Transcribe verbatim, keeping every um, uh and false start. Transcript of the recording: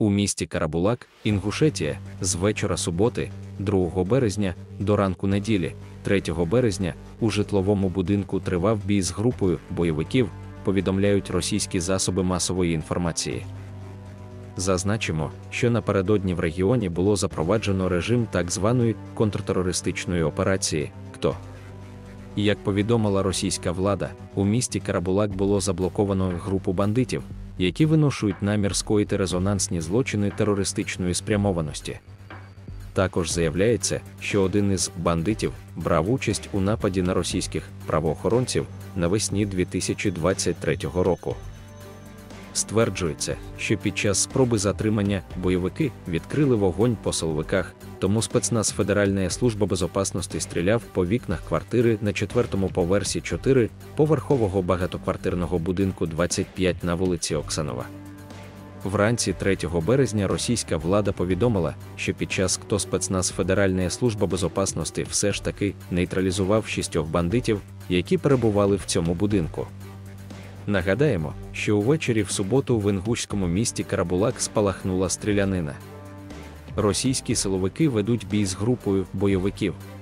У місті Карабулак, Інгушетія, з вечора суботи, другого березня, до ранку неділі, третього березня, у житловому будинку тривав бій з групою бойовиків, повідомляють російські засоби масової інформації. Зазначимо, що напередодні в регіоні було запроваджено режим так званої контртерористичної операції «Хто?». Як повідомила російська влада, у місті Карабулак було заблоковано групу бандитів, які виношують намір скоїти резонансні злочини терористичної спрямованості. Також заявляється, що один із бандитів брав участь у нападі на російських правоохоронців навесні дві тисячі двадцять третього року. Стверджується, що під час спроби затримання бойовики відкрили вогонь по силовиках, тому спецназ Федеральної служби безопасності стріляв по вікнах квартири на четвертому поверсі чотириповерхового багатоквартирного будинку двадцять п'ять на вулиці Оксанова. Вранці третього березня російська влада повідомила, що під час КТО спецназ Федеральної служби безопасності все ж таки нейтралізував шістьох бандитів, які перебували в цьому будинку. Нагадаємо, що увечері в суботу в інгушському місті Карабулак спалахнула стрілянина. Російські силовики ведуть бій з групою бойовиків.